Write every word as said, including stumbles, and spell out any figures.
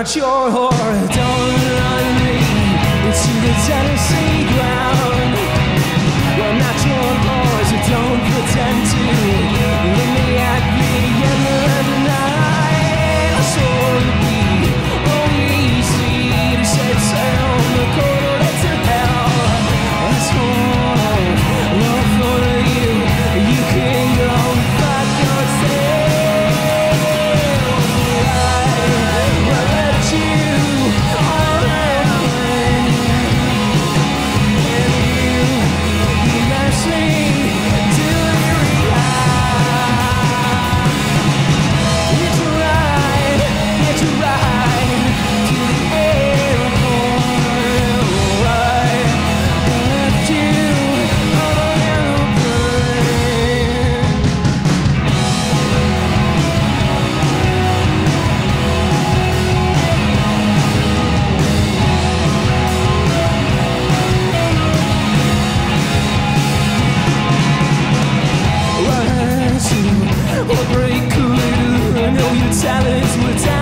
at your whore. Don't run me to the Tennessee ground. Well, not your whore, so don't pretend to leave me at the end of the night. I swore to be only easy to set sail on the correlate to hell. I swore love for you, you can go fuck yourself. I will let you all around, and you, you left me delirious. It's right, it's right to the airport. I left you on an aeroplane. Or break a little, I know your talents were down.